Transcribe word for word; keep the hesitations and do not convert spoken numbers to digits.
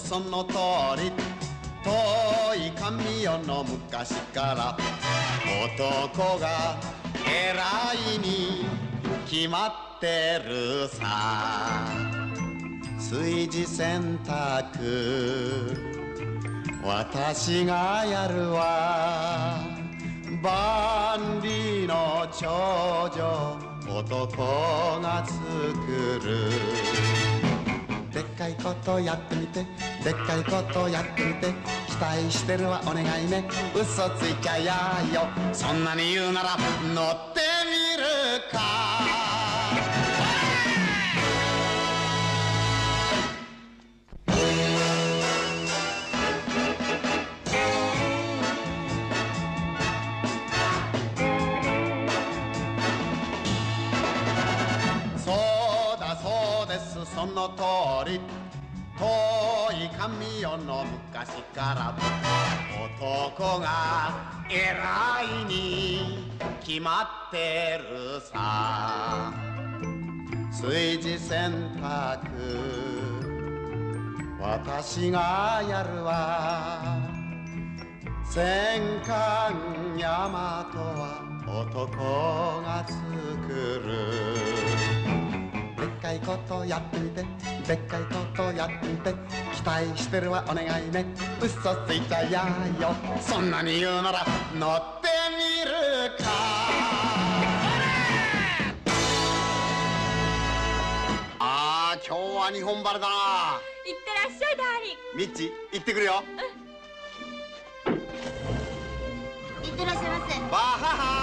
その通り遠い神代の昔から男が偉いに決まってるさ。炊事洗濯私がやるわ。万里の長女男が作る。でっかいことやってみてでっかいことやってみて期待してるわお願いね。嘘ついちゃやよそんなに言うなら乗ってみるか。その通り遠い神代の昔から男が偉いに決まってるさ。炊事洗濯私がやるわ。戦艦大和は男が作る。でっかいことやってみてでっかいことやってみて期待してるわお願いね。嘘ついちゃやよそんなに言うなら乗ってみるか。あー今日は日本晴れだな。 いってらっしゃいダーリン。 ミッチ行ってくるよ。 うん、いってらっしゃいませ。 バハハ